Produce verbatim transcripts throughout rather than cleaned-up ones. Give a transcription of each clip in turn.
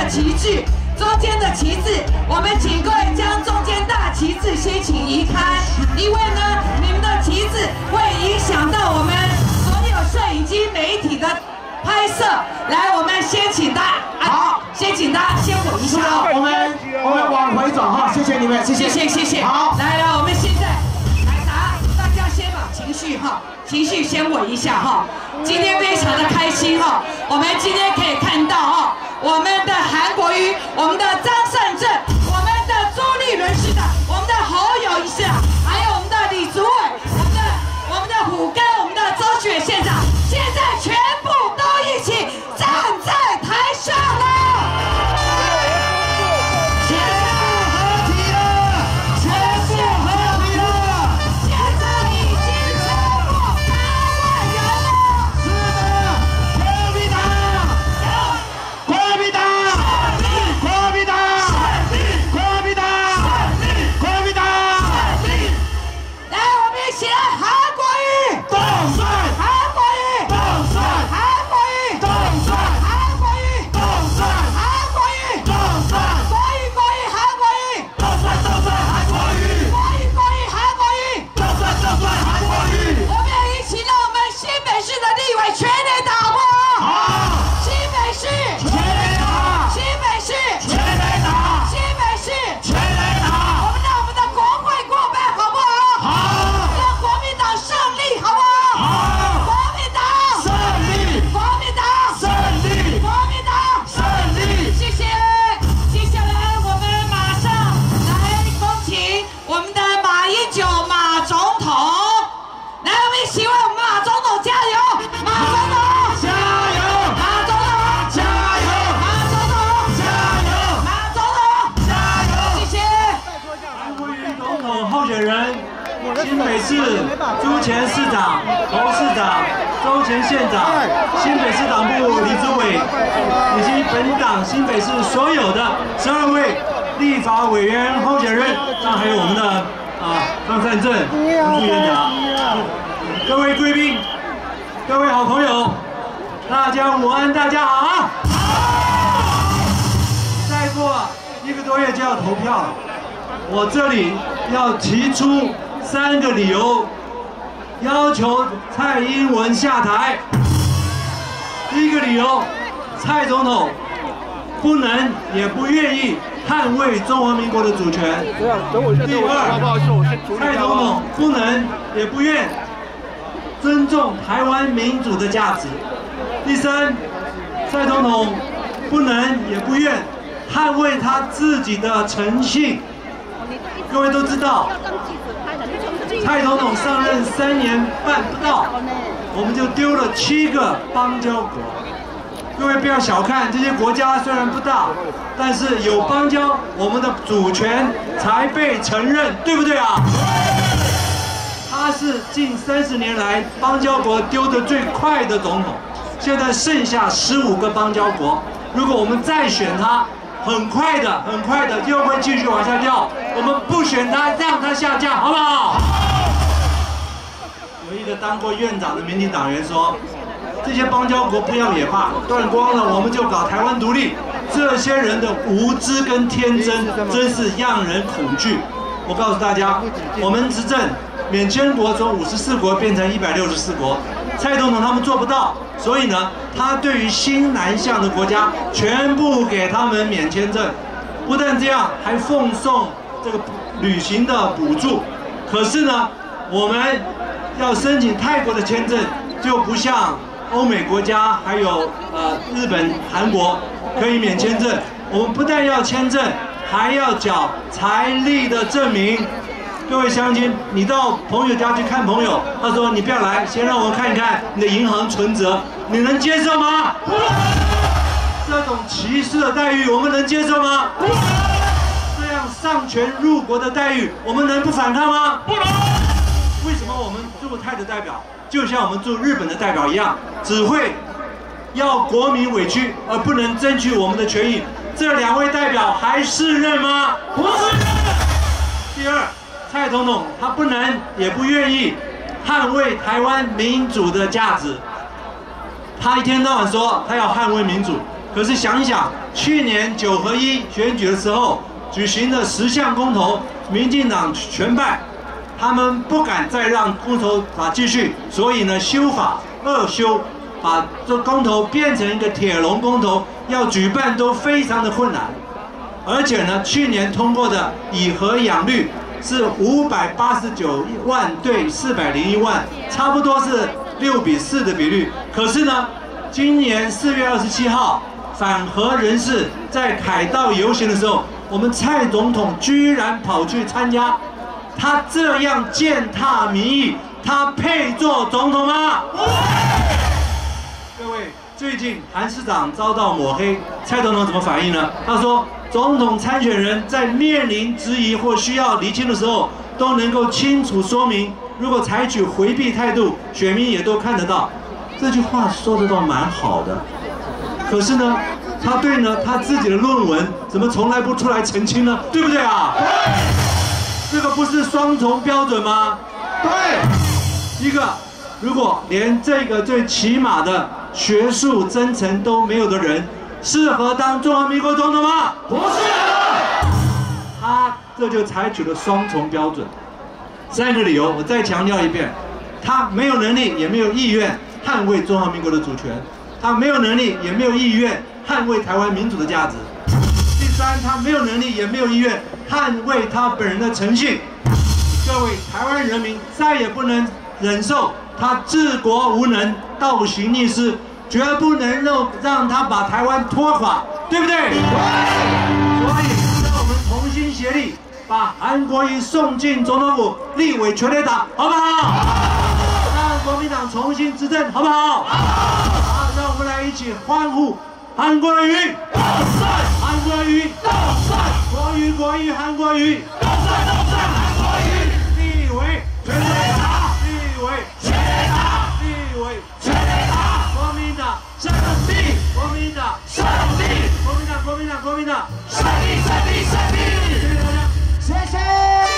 的旗帜，中间的旗帜，我们请各位将中间大旗帜先请移开，因为呢，你们的旗帜会影响到我们所有摄影机媒体的拍摄。来，我们先请大家，好，先请大家先稳一下啊。 我们我们往回走哈，谢谢你们，谢谢， 谢谢，谢谢。好，来来，我们现在来答，大家先把情绪哈，情绪先稳一下哈。今天非常的开心哈，我们今天可以看到哈，我们的韩国瑜，我们的张善政，我们的朱立伦市长，我们的侯友宜市长，还有我们的李祖伟，我们的我们的虎哥，我们的周雪县长，现在全部都一起站在台上了。 新北市朱前市长、侯市长、周前县长、新北市党部李祖伟，以及本党新北市所有的十二位立法委员候选人，那还有我们的啊张善政副院长，各位贵宾、各位好朋友，大家午安，大家好啊！再过一个多月就要投票了，我这里要提出三个理由，要求蔡英文下台。第一个理由，蔡总统不能也不愿意捍卫中华民国的主权。第二，蔡总统不能也不愿尊重台湾民主的价值。第三，蔡总统不能也不愿捍卫他自己的诚信。各位都知道，蔡总统上任三年半不到，我们就丢了七个邦交国。各位不要小看这些国家，虽然不大，但是有邦交，我们的主权才被承认，对不对啊？他是近三十年来邦交国丢得最快的总统，现在剩下十五个邦交国，如果我们再选他，很快的，很快的又会继续往下掉。我们不选他，让他下架，好不好？有一个当过院长的民进党员说，这些邦交国不要也罢，断光了我们就搞台湾独立。这些人的无知跟天真，真是让人恐惧。我告诉大家，我们执政，免签国从五十四国变成一百六十四国，蔡总统他们做不到。所以呢，他对于新南向的国家全部给他们免签证，不但这样，还奉送这个旅行的补助。可是呢，我们要申请泰国的签证，就不像欧美国家还有呃日本、韩国可以免签证。我们不但要签证，还要缴财力的证明。各位乡亲，你到朋友家去看朋友，他说你不要来，先让我看看你的银行存折，你能接受吗？这种歧视的待遇，我们能接受吗？这样上权入国的待遇，我们能不反抗吗？不能。为什么我们驻泰的代表，就像我们驻日本的代表一样，只会要国民委屈，而不能争取我们的权益？这两位代表还适任吗？不是。第二，蔡总统他不能也不愿意捍卫台湾民主的价值。他一天到晚说他要捍卫民主， 可是想一想，去年九合一选举的时候举行的十项公投，民进党全败，他们不敢再让公投法继续，所以呢修法二修，把这公投变成一个铁笼公投，要举办都非常的困难。而且呢，去年通过的以核养绿是五百八十九万对四百零一万，差不多是六比四的比率。可是呢，今年四月二十七号，反核人士在凯道游行的时候，我们蔡总统居然跑去参加，他这样践踏民意，他配做总统吗？各位，最近韩市长遭到抹黑，蔡总统怎么反应呢？他说，总统参选人在面临质疑或需要厘清的时候，都能够清楚说明，如果采取回避态度，选民也都看得到。这句话说得倒蛮好的，可是呢，他对呢他自己的论文怎么从来不出来澄清呢？对不对啊？对，这个不是双重标准吗？对，一个如果连这个最起码的学术真诚都没有的人，适合当中华民国总统吗？不是，他这就采取了双重标准。三个理由，我再强调一遍：他没有能力，也没有意愿捍卫中华民国的主权；他没有能力，也没有意愿捍卫台湾民主的价值。第三，他没有能力，也没有意愿捍卫他本人的诚信。各位台湾人民再也不能忍受他治国无能、倒行逆施，绝不能让让他把台湾拖垮，对不对？对。所以，让我们同心协力，把韩国瑜送进总统府，立委全垒打，好不好？让国民党重新执政，好不好？好，让我们来一起欢呼韩国瑜，韩国瑜，国瑜国瑜韩国瑜，韩国瑜，立委全垒打，立委全垒打，立委全垒打，国民党胜利，国民党胜利，国民党国民党国民党胜利胜利胜利，谢谢大家，谢谢。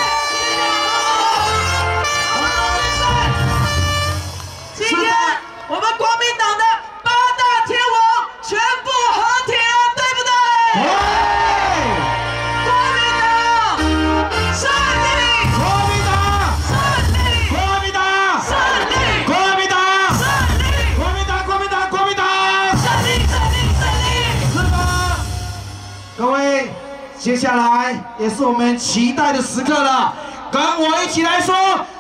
今天我们国民党的八大天王全部合体了，对不对？对。国民党胜利！ 国民党胜利！ 国民党胜利！ 国民党胜利！ 国民党国民党国民党胜利！胜利！胜利！ 是吗？各位，接下来也是我们期待的时刻了，跟我一起来说。